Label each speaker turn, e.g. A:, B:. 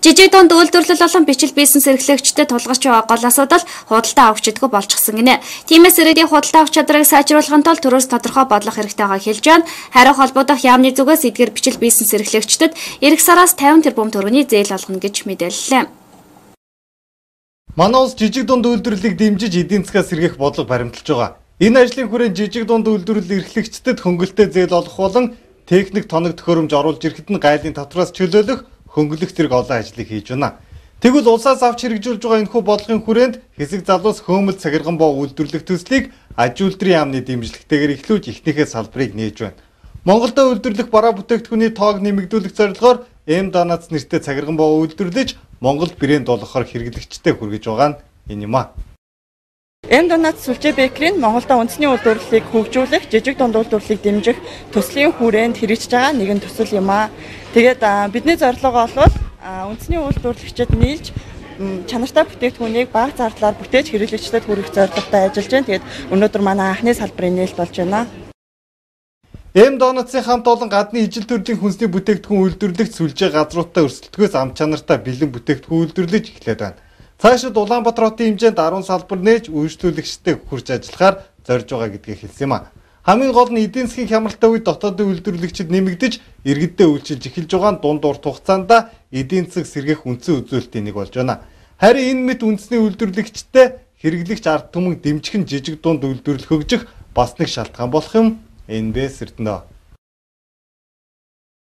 A: Жижиг дунд үйлдвэрлэл болон бичил бизнес эрхлэгчдэд тулгарч байгаа гол асуудал худалдаа авахчдгүй болчихсон гинэ. Тиймээс ирээдүйн худалдаа авах чадрыг сайжруулахын тулд төрөөс тодорхой бодлого хэрэгтэй байгааг хэлж байна. Хариу холбогдох яамны зүгээс эдгээр бичил бизнес эрхлэгчдэд эх сараас 50 тэрбум төгрөгийн зээл олгоно гэж мэдээллээ.
B: Манай улс жижиг дунд үйлдвэрлэлийг дэмжиж эдийн засгаас сэргээх бодлого баримталж байгаа. Энэ ажлын хүрээнд жижиг дунд үйлдвэрлэл эрхлэгчдэд хөнгөлөлтөө зээл олгох болон техник тоног төхөөрөмж оруулж ирэхэд нь гайлын татвараас чөлөөлөх хөнгөлөх зэрэг олон ажлыг хийж байна. Тэгвэл улсаас авч хэрэгжүүлж байгаа энэхүү бодлогын хүрээнд хэсэг залуус хөөмөл цагирган боо үйлдвэрлэх төслийг аж үйлдвэрийн яамны дэмжлэгтэйгээр эхлүүлж эхнийхээ салбарыг нээж байна. Монголдо үйлдвэрлэх бараа бүтээгдэхүүний тоог нэмэгдүүлэх зорилгоор М-Донац нэртэй цагирган боо үйлдвэрлэж Монголд брэнд болгохоор хэрэглэгчтэй хүргэж байгаа нь энэ юм а.
C: М-Донац сүлжээ бэкерийн Монголдо үндэсний үйлдвэрлэлийг хөгжүүлэх, жижиг дунд үйлдвэрлэлийг дэмжих төслийн хүрээнд хэрэгжиж байгаа нэгэн төсөл юм а. Тэгээд бидний зорилго бол үндэсний үйлдвэрлэгчид нийлж чанартай бүтээгдэхүүнийг бага зардлаар бүтээж хэрэглэгчдэд хүргэх зорилготой ажиллаж байна. Тэгээд өнөөдөр манай анхны салбарын нээлт болж байна.
B: М-Донацын хамт олон гадны ижил төрлийн хүнсний бүтээгдэхүүн үйлдвэрлэгч сүлжээ газруудтай өрсөлдөхөөс ам чанартай бэлэн бүтээгдэхүүн үйлдвэрлэж эхлээд байна. Цаашид Улаанбаатар хотын хэмжээнд 10 салбар нээж үйлчлүүлэгчтэй хүрч ажиллахаар зорж байгаа гэдгийг хэлсэн юм а. Хамгийн гол нь эдийн засгийн хямралтай үед дотоодын үйлдвэрлэгчид нэмэгдэж иргэддээ үйлчилж эхэлж байгаа нь дунд урт хугацаанд эдийн засаг сэргээх үндсэн үзүүлэлтийн нэг болж байна. Харин энэ мэт үндэсний үйлдвэрлэгчтэй хэрэглэгч ард түмэн дэмжих нь жижиг дунд үйлдвэрлэл хөгжих бас нэг шалтгаан болох юм. НБС Эрдэнэ